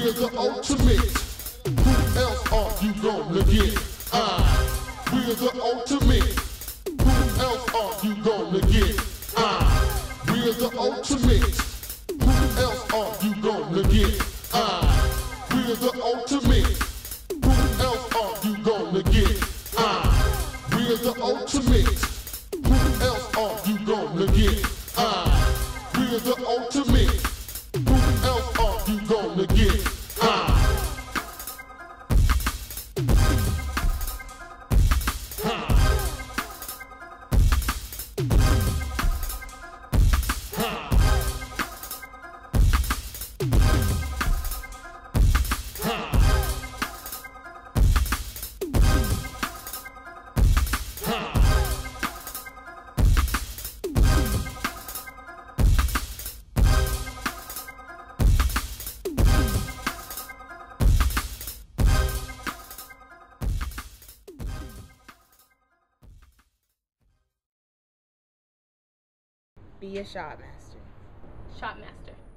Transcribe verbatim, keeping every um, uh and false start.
we're the ultimate. Who else are you gonna get? Ah, we're the ultimate. Who else are you gonna get? Ah, we're the ultimate. Who else are you gonna get? Ah, we're the ultimate. Who else are you gonna get? Ah, we're the ultimate. Who else are you gonna get? Ah, we're the ultimate. Who else are you gonna get? Ah. Be a shot master. Shot master.